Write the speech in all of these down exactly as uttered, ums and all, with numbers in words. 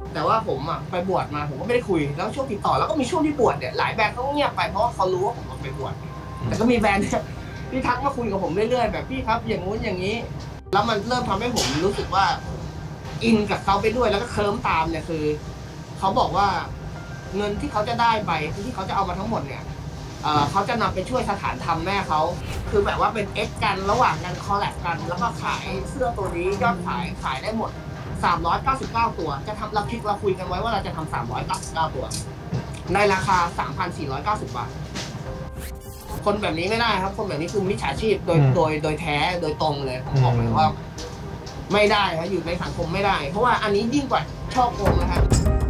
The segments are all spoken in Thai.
แต่ว่าผมอ่ะไปบวชมาผมก็ไม่ได้คุยแล้วช่วงติดต่อแล้วก็มีช่วงที่บวชเนี่ยหลายแบรนด์เขาเงียบไปเพราะว่าเขารู้ว่าผมไปบวชแต่ก็มีแบรนด์ที่ทักมาคุยกับผมเรื่อยๆแบบพี่ครับอย่างงู้นอย่างนี้แล้วมันเริ่มทำให้ผมรู้สึกว่าอินกับเขาไปด้วยแล้วก็เคลิ้มตามเนี่ยคือเขาบอกว่าเงินที่เขาจะได้ไปที่เขาจะเอามาทั้งหมดเนี่ยเขาจะนำไปช่วยสถานธรรมแม่เขาคือแบบว่าเป็นเอ็กกันระหว่างกันคอลแลบกันแล้วก็ขายเสื้อตัวนี้ยอดขายขายได้หมดสามร้อยเก้าสิบเก้าตัวจะทำเราคิดเราคุยกันไว้ว่าเราจะทำสามร้อยเก้าสิบเก้าตัวในราคา สามพันสี่ร้อยเก้าสิบ บาทคนแบบนี้ไม่ได้ครับคนแบบนี้คือมิจฉาชีพโดยโดยโดยแท้โดยตรงเลยผมบอกเลยว่าไม่ได้ครับอยู่ในสังคมไม่ได้เพราะว่าอันนี้ยิ่งกว่าช่อโกงนะครับ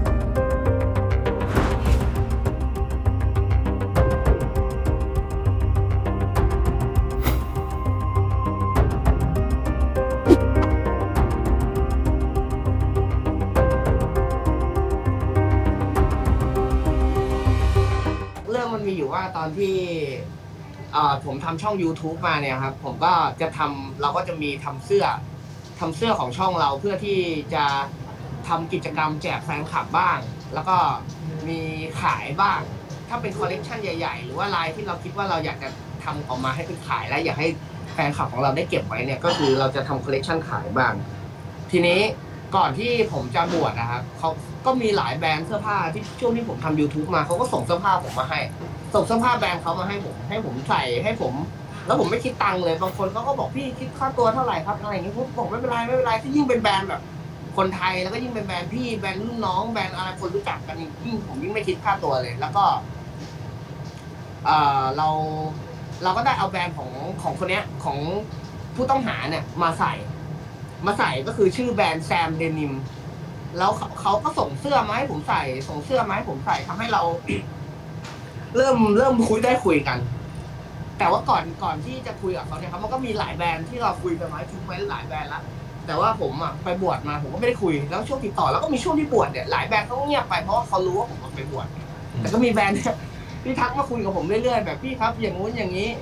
มันมีอยู่ว่าตอนที่ผมทำช่อง ยูทูบ มาเนี่ยครับผมก็จะทำเราก็จะมีทำเสื้อทำเสื้อของช่องเราเพื่อที่จะทำกิจกรรมแจกแฟนคลับบ้างแล้วก็มีขายบ้างถ้าเป็นคอลเลกชันใหญ่ๆหรือว่าลายที่เราคิดว่าเราอยากจะทำออกมาให้เป็นขายและอยากให้แฟนคลับของเราได้เก็บไว้เนี่ยก็คือเราจะทำคอลเลกชันขายบ้างทีนี้ก่อนที่ผมจะบวชนะครับเขาก็มีหลายแบรนด์เสื้อผ้าที่ช่วงที่ผมทำ ยูทูบ มาเขาก็ส่งเสื้อผ้าผมมาให้ส่งเสื้อผ้าแบรนด์เขามาให้ผมให้ผมใส่ให้ผมแล้วผมไม่คิดตังค์เลยบางคนเขาก็บอกพี่คิดค่าตัวเท่าไหร่ครับอะไรอย่างนี้ผมบอกไม่เป็นไรไม่เป็นไรที่ยิ่งเป็นแบรนด์แบบคนไทยแล้วก็ยิ่งเป็นแบรนด์พี่แบรนด์รุ่นน้องแบรนด์อะไรคนรู้จักกันยิ่งผมยิ่งไม่คิดค่าตัวเลยแล้วก็เออเราเราก็ได้เอาแบรนด์ของของคนนี้ของผู้ต้องหาเนี่ยมาใส่มาใส่ก็คือชื่อแบรนด์แซมเดนิมแล้วเขาก็ส่งเสื้อมาให้ผมใส่ส่งเสื้อมาให้ผมใส่ทำให้เราเริ่มเริ่มคุยได้คุยกันแต่ว่าก่อนก่อนที่จะคุยกับเขาเนี่ยครับมันก็มีหลายแบรนด์ที่เราคุยกันไว้ทิ้งไว้หลายแบรนด์แล้วแต่ว่าผมอ่ะไปบวชมาผมก็ไม่ได้คุยแล้วช่วงติดต่อแล้วก็มีช่วงที่บวชเนี่ยหลายแบรนด์เขาเงียบไปเพราะว่าเขารู้ว่าผมไปบวชแต่ก็มีแบรนด์ที่ทักมาคุยกับผมเรื่อยๆแบบพี่ครับอย่างงู้นอย่างนี้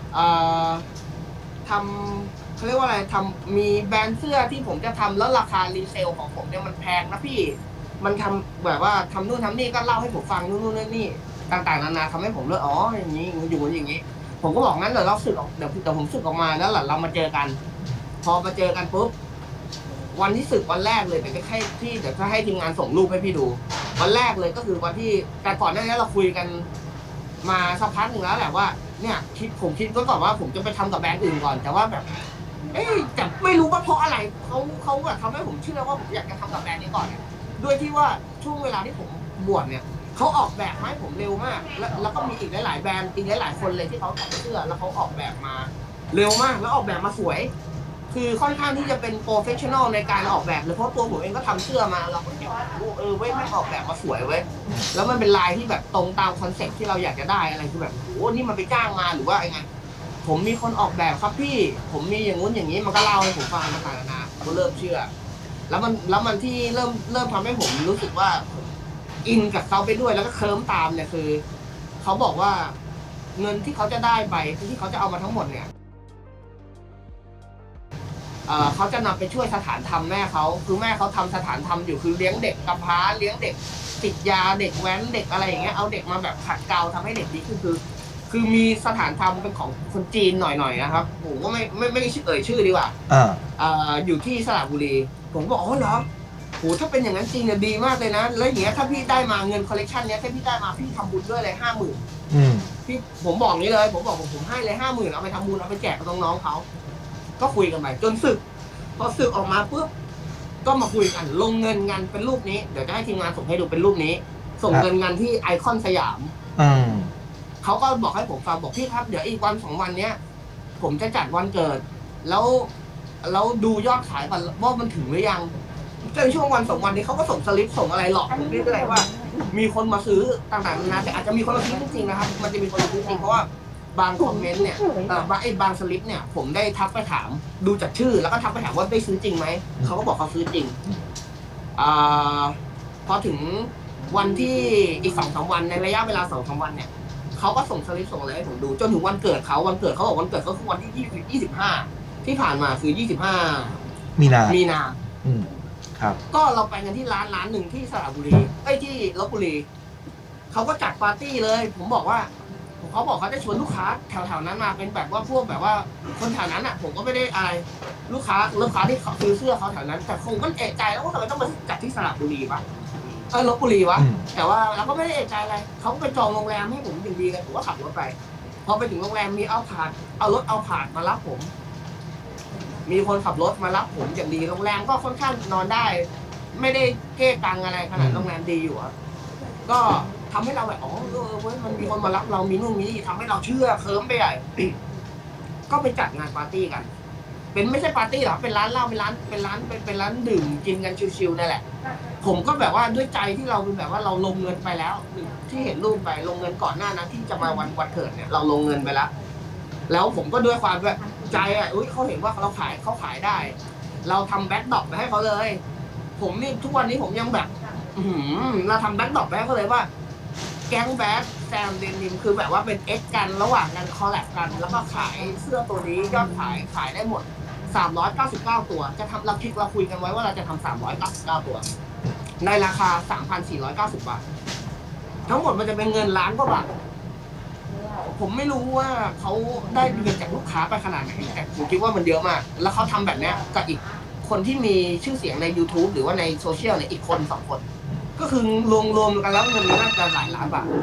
ทำเขาเรียกว่าอะไรทำมีแบรนด์เสื้อที่ผมจะทำแล้วราคารีเซลของผมเนี่ยมันแพงนะพี่มันทำแบบว่าทำนู่นทำนี่ก็เล่าให้ผมฟังนู่นนู่นนี่ต่างๆนานาทำให้ผมเลยอ๋ออย่างนี้อยู่อย่างนี้ผมก็บอกงั้นเดี๋ยวเราสึกออกเดี๋ยวแต่ผมสึกออกมาแล้วหลังเรามาเจอกันพอมาเจอกันปุ๊บวันที่สึกวันแรกเลยเดี๋ยวจะให้ที่เดี๋ยวจะให้ทีมงานส่งรูปให้พี่ดูวันแรกเลยก็คือวันที่แต่ก่อนหน้านี้เราคุยกันมาสักพักหนึ่งแล้วแหละว่าเนี่ยคิดผมคิดก็ก่อนว่าผมจะไปทำกับแบรนด์อื่นก่อนแต่ว่าแบบเอ๊ะแต่ไม่รู้ว่าเพราะอะไรเขาเขาแบบทำให้ผมเชื่อว่าผมอยากจะทำกับแบรนด์นี้ก่อนด้วยที่ว่าช่วงเวลาที่ผมบวชเนี่ยเขาออกแบบมาให้ผมเร็วมากแล้วแล้วก็มีอีกหลายๆแบรนด์อีกหลายๆคนเลยที่เขาทำเสื้อแล้วเขาออกแบบมาเร็วมากแล้วออกแบบมาสวยคือค่อนข้างที่จะเป็นโปรเฟชชั่นอลในการออกแบบเลยเพราะตัวผมเองก็ทำเสื้อมาเราก็เห็นเออเว้ยไม่ออกแบบมาสวยเว้ยแล้วมันเป็นลายที่แบบตรงตามคอนเซ็ปต์ที่เราอยากจะได้อะไรคือแบบโอ้นี่มันไปจ้างมาหรือว่ายังไงผมมีคนออกแบบครับพี่ผมมีอย่างงู้นอย่างนี้มันก็เล่าให้ผมฟังต่างๆนานาผมเริ่มเชื่อแล้วมันแล้วมันที่เริ่มเริ่มทำให้ผมรู้สึกว่าอินกับเขาไปด้วยแล้วก็เคลิ้มตามเนี่ยคือเขาบอกว่าเงินที่เขาจะได้ไปที่เขาจะเอามาทั้งหมดเนี่ยเขาจะนำไปช่วยสถานธรรมแม่เขาคือแม่เขาทำสถานธรรมอยู่คือเลี้ยงเด็กกำพร้าเลี้ยงเด็กติดยาเด็กแว้นเด็กอะไรอย่างเงี้ยเอาเด็กมาแบบขัดเกลาทำให้เด็กดีขึ้นคือคือมีสถานธรรมเป็นของคนจีนหน่อยๆนะครับผมก็ไม่ไม่ไม่เอ่ยชื่อดีกว่าอ่าอยู่ที่สระบุรีผมบอกอ๋อเหรอโหถ้าเป็นอย่างนั้นจริงเนี่ยดีมากเลยนะแล้วอย่างเงี้ยถ้าพี่ได้มาเงินคอลเลกชันเนี้ยถ้าพี่ได้มาพี่ทำบุญด้วยเลยห้าหมื่นพี่ผมบอกนี้เลยผมบอกผมผมให้เลยห้าหมื่นเอาไปทำบุญเอาไปแจกกับน้องๆเขาก็คุยกันไปจนสึกพอสึกออกมาปุ๊บก็มาคุยกันลงเงินงานเป็นรูปนี้เดี๋ยวจะให้ทีมงานส่งให้ดูเป็นรูปนี้ส่งเงินงานที่ไอคอนสยามเขาก็บอกให้ผมฟังบอกพี่ครับเดี๋ยวอีกวันสองวันเนี้ยผมจะจัดวันเกิดแล้วแล้วดูยอดขายก่อนว่ามันถึงหรือยังจนช่วงวันสองวันนี้เขาก็ส่งสลิปส่งอะไรหลอกผมเรื่อยๆว่ามีคนมาซื้อต่างๆนานาแต่อาจจะมีคนมาซื้อจริงๆนะครับมันจะมีคนมาซื้อจริงเพราะว่าบางคอมเมนต์เนี่ยบางไอ้บางสลิปเนี่ยผมได้ทักไปถามดูจากชื่อแล้วก็ทักไปถามว่าได้ซื้อจริงไหมเขาก็บอกเขาซื้อจริงอ่าพอถึงวันที่อีกสองสามวันในระยะเวลาสองสามวันเนี่ยเขาก็ส่งสลิปส่งอะไรให้ผมดูจนถึงวันเกิดเขาวันเกิดเขาบอกวันเกิดเขาคือวันที่ยี่สิบยี่สิบห้าที่ผ่านมาคือยี่สิบห้ามีนามีนาครับก็เราไปกันที่ร้านร้านหนึ่งที่สระบุรีไอ้ที่ลพบุรีเขาก็จัดปาร์ตี้เลยผมบอกว่าเขาบอกเขาจะชวนลูกค้าแถวๆนั้นมาเป็นแบบว่าพวกแบบว่าคนแถวนั้นอ่ะผมก็ไม่ได้อะไรลูกค้าลูกค้าที่เขาซื้อเสื้อเขาแถวนั้นแต่คงก็เอะใจแล้วว่าทำไมต้องมาจัดที่สระบุรีวะเออลพบุรีวะแต่ว่าเราก็ไม่ได้เอะใจอะไรเขาก็ไปจองโรงแรมให้ผมอย่างดีเลยผมก็ขับรถไปพอไปถึงโรงแรมมีเอาผ่านเอารถเอาผ่านมารับผมมีคนขับรถมารับผมอย่างดีโรงแรมก็ค่อนข้างนอนได้ไม่ได้เก้กังอะไรขนาดโรงแรมดีอยู่อะก็ทำให้เราแบบอ๋อเออเว้ยมันมีคนมารับเรามีนู่นมีนี่ทำให้เราเชื่อเคิร์มไปใหญ่ก็ไปจัดงานปาร์ตี้กันเป็นไม่ใช่ปาร์ตี้หรอกเป็นร้านเหล้าเป็นร้านเป็นร้านเป็นเป็นร้านดื่มกินกันชิวๆนั่นแหละผมก็แบบว่าด้วยใจที่เราเป็นแบบว่าเราลงเงินไปแล้วที่เห็นรูปไปลงเงินก่อนหน้านั้นที่จะมาวันวันเกิดเนี่ยเราลงเงินไปแล้วแล้วผมก็ด้วยความแบบใจอ่ะอุ้ยเขาเห็นว่าเราขายเขาขายได้เราทำแบ็คดรอปไปให้เขาเลยผมนี่ทุกวันนี้ผมยังแบบเราทำแบ็คดรอปไปให้เขาเลยว่าแก๊งแบ็คแซมเดนิมคือแบบว่าเป็นเอ็กกันระหว่างกันคอลแลบกันแล้วก็ขายเสื้อตัวนี้ยอดขายขายได้หมดสามร้อยเก้าสิบเก้าตัวจะทำเราคิดเราคุยกันไว้ว่าเราจะทำสามร้อยเก้าสิบเก้าตัวในราคา สามพันสี่ร้อยเก้าสิบ บาททั้งหมดมันจะเป็นเงินล้านกว่าบาทผมไม่รู้ว่าเขาได้เงินจากลูกค้าไปขนาดไหนแต่ผมคิดว่ามันเยอะมากแล้วเขาทำแบบนี้กับอีกคนที่มีชื่อเสียงใน YouTube หรือว่าในโซเชียลเนี่ยอีกคนสองคนก็คือรวมรวมกันแล้วเงินน่าจะหลายล้านบาท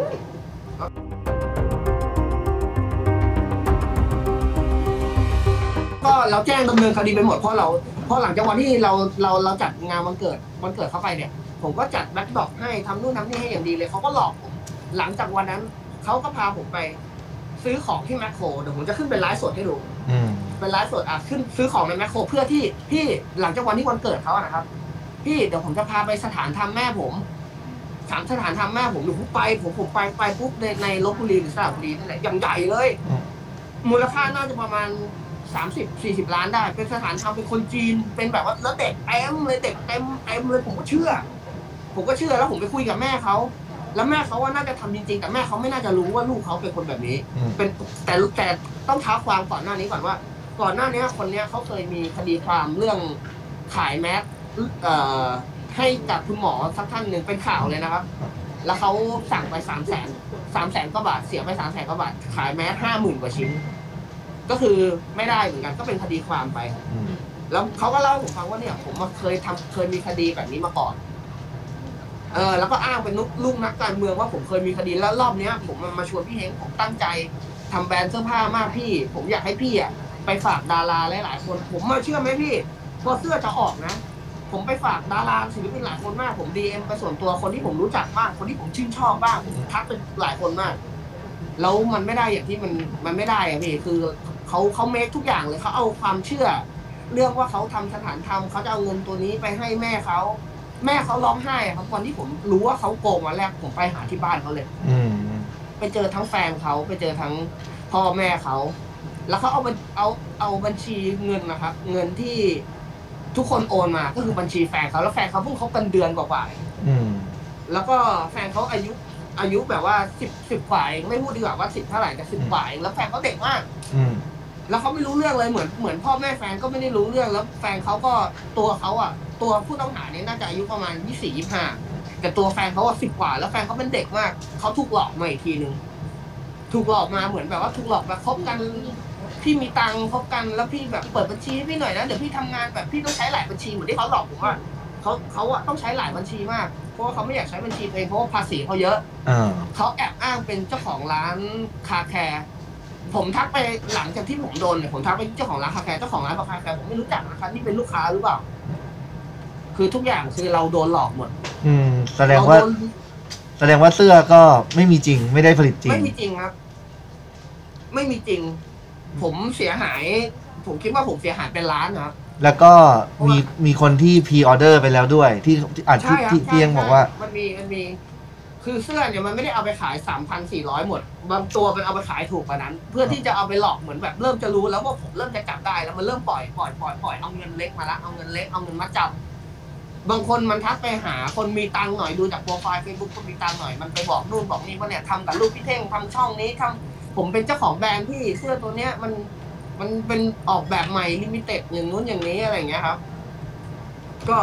ก็เราแจ้งดำเนินคดีไปหมดเพราะเราเพราะหลังจากวันที่เราเราเราจัดงานวันเกิดวันเกิดเข้าไปเนี่ยผมก็จัดแบ็คดรอปให้ทำนู่นทำนี่ให้อย่างดีเลยเขาก็หลอกผมหลังจากวันนั้นเขาก็พาผมไปซื้อของที่แมคโครเดี๋ยวผมจะขึ้นเป็นไลฟ์สดให้ดูเป็นไลฟ์สดอ่ะขึ้นซื้อของในแมคโครเพื่อที่พี่หลังจากวันที่วันเกิดเขาอะนะครับพี่เดี๋ยวผมจะพาไปสถานทำแม่ผมสามสถานทำแม่ผมหรือผมไปผมผมไปไปปุ๊บในในลพบุรีหรือสระบุรีนั่นแหละอย่างใหญ่เลยมูลค่าน่าจะประมาณสามสิบสี่สิบล้านได้เป็นสถานทำเป็นคนจีนเป็นแบบว่าแล้วเด็กเต็มเลยเด็กเต็มเต็มเลยผมก็เชื่อผมก็เชื่อแล้วผมไปคุยกับแม่เขาแล้วแม่เขาว่าน่าจะทำจริงๆแต่แม่เขาไม่น่าจะรู้ว่าลูกเขาเป็นคนแบบนี้เป็นแต่แต่ต้องท้าความก่อนหน้านี้ก่อนว่าก่อนหน้านี้คนเนี้ยเขาเคยมีคดีความเรื่องขายแมสเอ่อให้กับคุณหมอสักท่านหนึ่งเป็นข่าวเลยนะครับแล้วเขาสั่งไปสามแสนสามแสนกว่าบาทเสียไปสามแสนกว่าบาทขายแมสห้าหมื่นกว่าชิ้นก็คือไม่ได้เหมือนกันก็เป็นคดีความไปแล้วเขาก็เล่าให้ผมฟังว่าเนี่ยผมมาเคยทำเคยมีคดีแบบนี้มาก่อนเออแล้วก็อ้างเป็นลูกนักการเมืองว่าผมเคยมีคดีแล้วรอบเนี้ยผมมาชวนพี่เฮงผมตั้งใจทำแบรนด์เสื้อผ้ามากพี่ผมอยากให้พี่อ่ะไปฝากดาราหลายๆคนผมมาเชื่อไหมพี่พอเสื้อจะออกนะผมไปฝากดาราศิลปินหลายคนมากผมดีเอ็มไปส่วนตัวคนที่ผมรู้จักบ้างคนที่ผมชื่นชอบบ้างผมทักไปหลายคนมากแล้วมันไม่ได้อย่างที่มันมันไม่ได้อะพี่คือเขาเขาเมคทุกอย่างเลยเขาเอาความเชื่อเรื่องว่าเขาทำสถานธรรมเขาจะเอาเงินตัวนี้ไปให้แม่เขาแม่เขาร้องไห้ครับวันที่ผมรู้ว่าเขาโกงวันแรกผมไปหาที่บ้านเขาเลยไปเจอทั้งแฟนเขาไปเจอทั้งพ่อแม่เขาแล้วเขาเอาเอาเอาบัญชีเงินนะครับเงินที่ทุกคนโอนมาก็คือบัญชีแฟนเขาแล้วแฟนเขาเพิ่งคบกันเดือนกว่าๆแล้วก็แฟนเขาอายุอายุแบบว่าสิบสิบกว่าเองไม่พูดดีกว่าว่าสิบเท่าไหร่แต่สิบกว่าเองแล้วแฟนเขาเด็กมากแล้วเขาไม่รู้เรื่องเลยเหมือนเหมือนพ่อแม่แฟนก็ไม่ได้รู้เรื่องแล้วแฟนเขาก็ตัวเขาอ่ะตัวผู้ต้องหาเนี่ยน่าจะอายุประมาณยี่สิบสี่ ยี่สิบห้าแต่ตัวแฟนเขาอ่ะสิบกว่าแล้วแฟนเขาเป็นเด็กมากเขาถูกหลอกมาอีกทีนึงถูกหลอกมาเหมือนแบบว่าถูกหลอกแบบคบกันพี่มีตังค์คบกันแล้วพี่แบบเปิดบัญชีให้พี่หน่อยนะเดี๋ยวพี่ทำงานแบบพี่ต้องใช้หลายบัญชีเหมือนที่เขาหลอกผมว่าเขาเขาอ่ะต้องใช้หลายบัญชีมากเพราะว่าเขาไม่อยากใช้บัญชีเองเพราะว่าภาษีเขาเยอะเขาแอบอ้างเป็นเจ้าของร้านคาแคร์ผมทักไปหลังจากที่ผมโดนเนี่ยผมทักไปเจ้าของร้านคาแคร์เจ้าของร้านคาแคร์ผมไม่รู้จักนะครับนี่เป็นลูกค้าหรือเปล่าคือทุกอย่างคือเราโดนหลอกหมดอืมแสดงว่าแสดงว่าเสื้อก็ไม่มีจริงไม่ได้ผลิตจริงไม่มีจริงครับไม่มีจริงผมเสียหายผมคิดว่าผมเสียหายเป็นล้านนะครับแล้วก็มีมีคนที่พรีออเดอร์ไปแล้วด้วยที่อ่านที่ที่ยังบอกว่ามันมีมันมีคือเสื้อเนี่ยมันไม่ได้เอาไปขาย สามพันสี่ร้อย หมดบางตัวเป็นเอาไปขายถูกกว่านั้นเพื่อที่จะเอาไปหลอกเหมือนแบบเริ่มจะรู้แล้วว่าผมเริ่มจะจับได้แล้วมันเริ่มปล่อยปล่อยปล่อยปล่อยเอาเงินเล็กมาละเอาเงินเล็กเอาเงินมาจับบางคนมันทักไปหาคนมีตังค์หน่อยดูจากโปรไฟล์ Facebook คนมีตังค์หน่อยมันไปบอกนู่นบอกนี่ว่าเนี่ยทำกับลูกพี่เท่งทำช่องนี้ทำผมเป็นเจ้าของแบรนด์ที่เสื้อตัวเนี้ยมันมันเป็นออกแบบใหม่ลิมิเต็ดอย่างนู้นอย่างนี้อะไรอย่างเงี้ยครับก็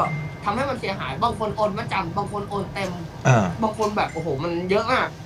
ทำให้มันเสียหายบางคนโอนมาจำบางคนโอนเต็มอ่าบางคนแบบโอ้โหมันเยอะมาก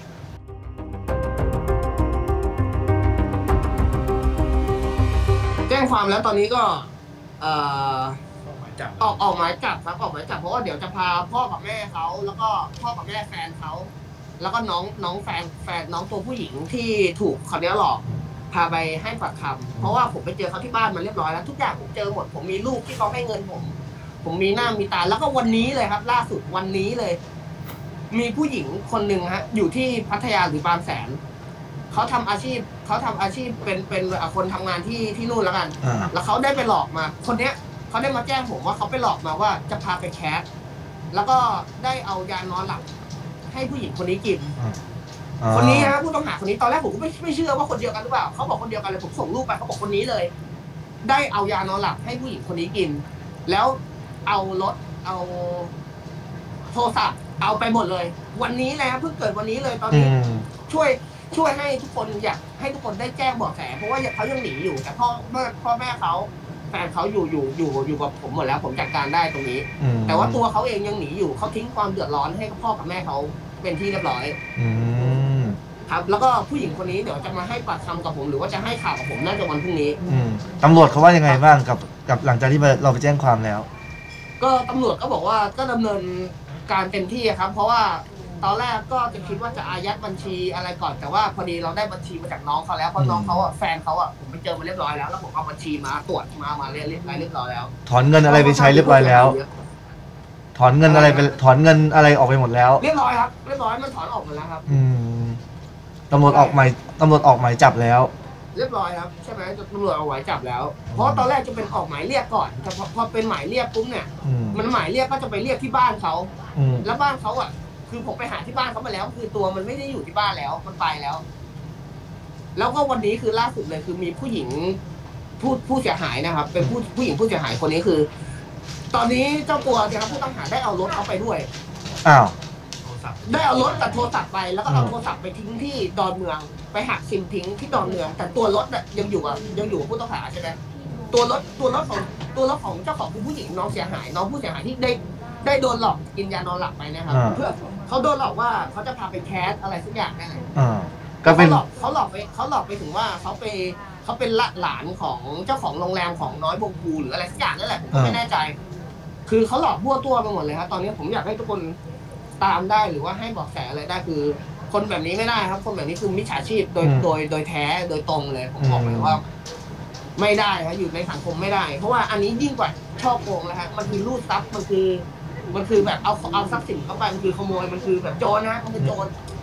แจ้งความแล้วตอนนี้ก็เอ่อออกออกหมายจับครับออกหมายจับเพราะว่าเดี๋ยวจะพาพ่อกับแม่เขาแล้วก็พ่อกับแม่แฟนเขาแล้วก็น้องน้องแฟนแฟนน้องตัวผู้หญิงที่ถูกเขาเนี้ยหลอกพาไปให้ปากคำเพราะว่าผมไปเจอเขาที่บ้านมาเรียบร้อยแล้วทุกอย่างผมเจอหมดผมมีรูปที่เขาให้เงินผมผมมีหน้ามีตาแล้วก็วันนี้เลยครับ ล่าสุดวันนี้เลย มีผู้หญิงคนหนึ่งฮะอยู่ที่พัทยาหรือบางแสนเขาทำอาชีพเขาทำอาชีพเป็นเป็นคนทำงานที่ที่นู่นแล้วกันอ่าแล้วเขาได้ไปหลอกมา คนเนี้ยเขาได้มาแจ้งผมว่าเขาไปหลอกมาว่าจะพาไปแคสแล้วก็ได้เอายานอนหลับให้ผู้หญิงคนนี้กินอ่าคนนี้นะผู้ต้องหาคนนี้ตอนแรกผมก็ไม่ไม่เชื่อว่าคนเดียวกันหรือเปล่าเขาบอกคนเดียวกันเลยผมส่งรูปไปเขาบอกคนนี้เลย ได้เอายานอนหลับให้ผู้หญิงคนนี้กิน แล้วเอารถเอาโทรศัพท์เอาไปหมดเลย วันนี้แล้วเพิ่งเกิดวันนี้เลยตอนอืนี้มช่วยช่วยให้ทุกคนอยากให้ทุกคนได้แจ้งเบาะแสเพราะว่าเขายังหนีอยู่แต่พ่อแม่พ่อแม่เขาแฟนเขาอยู่อยู่อยู่อยู่กับผมหมดแล้วผมจัดการได้ตรงนี้อืมแต่ว่าตัวเขาเองยังหนีอยู่เขาทิ้งความเดือดร้อนให้พ่อกับแม่เขาเป็นที่เรียบร้อยอืมครับ แล้วก็ผู้หญิงคนนี้เดี๋ยวจะมาให้ปากคำกับผมหรือว่าจะให้ข่าวกับผมน่าจะวันพรุ่งนี้อืมตำรวจเขาว่ายังไงบ้างกับกับหลังจากที่เราไปแจ้งความแล้วก็ตำรวจก็บอกว่าก็ดำเนินการเต็มที่ครับ เพราะว่าตอนแรกก็จะคิดว่าจะอายัดบัญชีอะไรก่อนแต่ว่าพอดีเราได้บัญชีมาจากน้องเขาแล้วเพราะน้องเขาอ่ะแฟนเขาอ่ะผมไปเจอมาเรียบร้อยแล้วแล้วผมเอาบัญชีมาตรวจมามาเรียบร้อยเรียบร้อยแล้วถอนเงินอะไรไปใช้เรียบร้อยแล้ว ถอนเงินอะไรไปถอนเงินอะไรออกไปหมดแล้วเรียบร้อยครับเรียบร้อยมันถอนออกหมดแล้วครับอืมตำรวจออกหมายตำรวจออกหมายจับแล้วเรียบร้อยครับใช่ไหมตำรวจเอาไว้จับแล้ว เพราะตอนแรกจะเป็นออกหมายเรียกก่อนแต่พอพอเป็นหมายเรียกปุ๊บเนี่ยอืมมันหมายเรียกก็จะไปเรียกที่บ้านเขาอืมแล้วบ้านเขาอ่ะ คือผมไปหาที่บ้านเขามาแล้ว คือตัวมันไม่ได้อยู่ที่บ้านแล้วมันไปแล้ว แล้วก็วันนี้คือล่าสุดเลยคือมีผู้หญิงผู้ผู้เสียหายนะครับ เป็นผู้ผู้หญิงผู้เสียหายคนนี้คือ ตอนนี้เจ้าตัวนะครับผู้ต้องหาได้เอารถเขาไปด้วยอ้าวได้เอารถกับโทรศัพท์ไปแล้วก็เอาโทรศัพท์ไปทิ้งที่ดอนเมืองไปหักซิมทิ้งที่ดอนเมือง แต่ตัวรถน่ะยังอยู่กับยังอยู่กับผู้ต้องหาใช่ไหมตัวรถตัวรถของตัวรถของเจ้าของคือผู้หญิงน้องเสียหาย น้องผู้เสียหายที่ได้ได้โดนหลอกกินยานอนหลับไปนะครับอ่าเพื่อเขาโดนหลอกว่าเขาจะพาไปแคสอะไรสักอย่างนั่นแหละอ่าก็เป็นเขาหลอกเขาหลอกไปเขาหลอกไปถึงว่าเขาไปเขาเป็นหลานของเจ้าของโรงแรมของน้อยบงกูหรืออะไรสักอย่างนั่นแหละผมก็ไม่แน่ใจ คือเขาหลอกบั่วตัวไปหมดเลยครับตอนนี้ผมอยากให้ทุกคนตามได้หรือว่าให้เบอกแสอะไรได้คือ คนแบบนี้ไม่ได้ครับ คนแบบนี้คือมิจฉาชีพโดยอืมโดยโดยแท้โดยตรงเลยผมบอกเลยว่า ไม่ได้ครับอยู่ในสังคมไม่ได้ เพราะว่าอันนี้ยิ่งกว่าช่อโกงแล้วฮะมันคือรูดทรัพย์มันคือ มันคือแบบเอาเอาทรัพย์สินเข้าไปมันคือขโมยมันคือแบบโจรนะมันคือโจร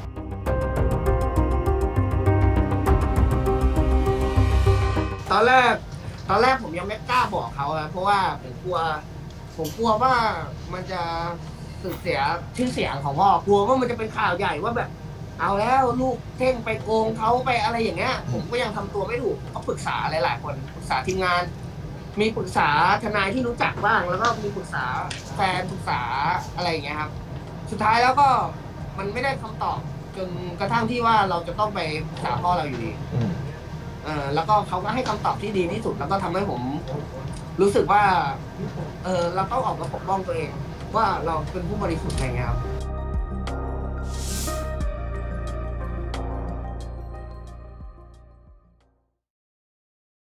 ตอนแรก ตอนแรกผมยังไม่กล้าบอกเขาครับเพราะว่าผมกลัว ผมกลัวว่ามันจะสึกเสียชื่อเสียงของพ่อกลัวว่ามันจะเป็นข่าวใหญ่ว่าแบบ เอาแล้วลูกเท่งไปโกงเขาไปอะไรอย่างเงี้ย ผมก็ยังทำตัวไม่ถูกก็ปรึกษาหลายๆคนปรึกษาทีมงาน มีปรึกษาทนายที่รู้จักบ้าง แล้วก็มีปรึกษาแฟนปรึกษาอะไรอย่างเงี้ยครับ สุดท้ายแล้วก็มันไม่ได้คำตอบจนกระทั่งที่ว่าเราจะต้องไปปรึกษาพ่อเราอยู่ดีอืมเออแล้วก็เขาก็ให้คำตอบที่ดีที่สุดแล้วก็ทำให้ผมรู้สึกว่า เออเราต้องออกมาปกป้องตัวเอง ว่าเราเป็นผู้บริสุทธิ์อะไรเงี้ยครับ